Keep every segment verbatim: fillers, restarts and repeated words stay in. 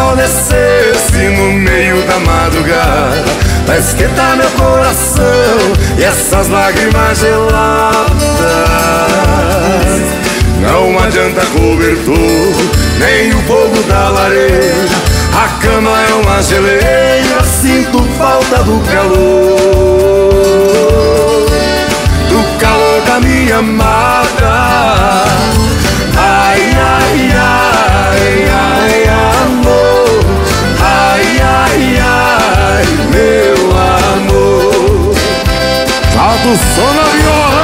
sol descesse no meio da madrugada pra esquentar meu coração e essas lágrimas geladas. Não adianta cobertor, nem o fogo da lareira, a cama é uma geleira, sinto falta do calor, do calor da minha amada. Ai, ai, ai, ai, amor, ai, ai, ai, meu amor. Solta o som na viola.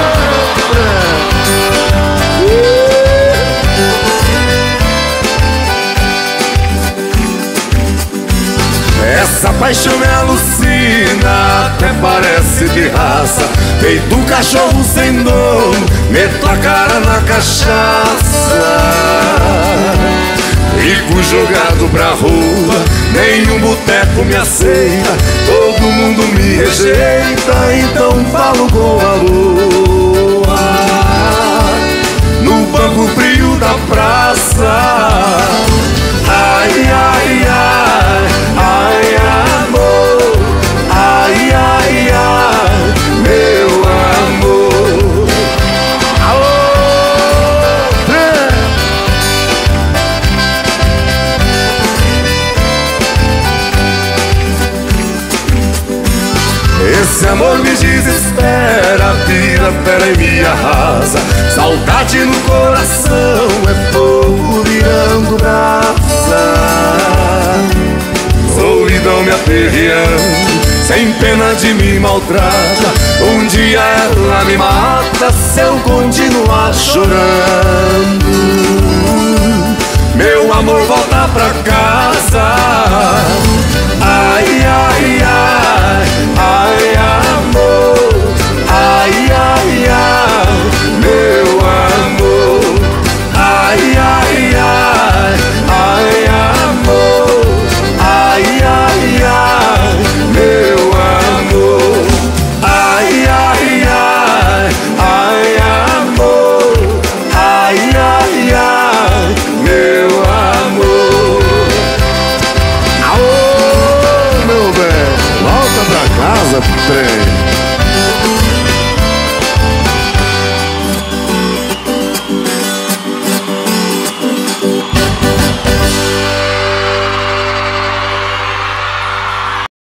Essa paixão me alucina, até parece de raça, feito um cachorro sem dono, meto a cara na cachaça. Fico jogado pra rua, nenhum boteco me aceita, todo mundo me rejeita, então falo com a lua no banco frio da praça. Ai, ai, ai, ai, amor, ai, ai, ai, meu amor. Alô, esse amor me desespera, vira fera e me arrasa. Saudade no coração é fogo virando brasa. Solidão me aperreando, sem pena de me maltrata. Um dia ela me mata se eu continuar chorando. Meu amor, volta pra casa. Ai, ai, ai, ai, amor, ai, ai, ai, meu amor. Ai, ai, ai, ai, amor, ai, ai, ai, meu amor. Ai, ai, ai, ai, amor, ai, ai, ai, meu amor. alô, meu bem. Volta pra casa, trem.